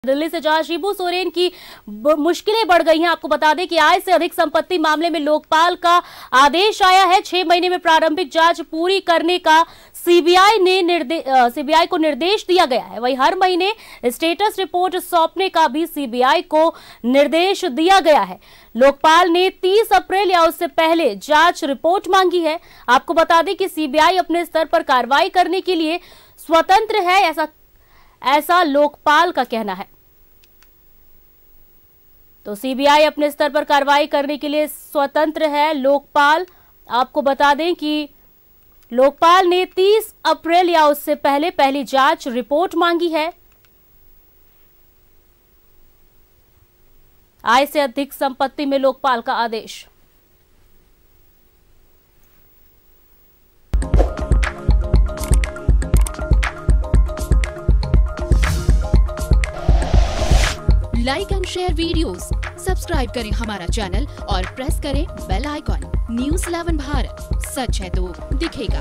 दिल्ली से जहां शिबू सोरेन की मुश्किलें बढ़ गई हैं। आपको बता दें कि आय से अधिक संपत्ति मामले में लोकपाल का आदेश आया है। 6 महीने में प्रारंभिक जांच पूरी करने का सीबीआई को निर्देश दिया गया है। वहीं हर महीने स्टेटस रिपोर्ट सौंपने का भी सीबीआई को निर्देश दिया गया है। लोकपाल ने 30 अप्रैल या उससे पहले जांच रिपोर्ट मांगी है। आपको बता दें कि सीबीआई अपने स्तर पर कार्रवाई करने के लिए स्वतंत्र है, ऐसा लोकपाल का कहना है। तो सीबीआई अपने स्तर पर कार्रवाई करने के लिए स्वतंत्र है। लोकपाल, आपको बता दें कि लोकपाल ने 30 अप्रैल या उससे पहले पहली जांच रिपोर्ट मांगी है। आय से अधिक संपत्ति में लोकपाल का आदेश। Like and share videos, subscribe करें हमारा चैनल और प्रेस करें बेल आइकॉन। News 11 भारत, सच है तो दिखेगा।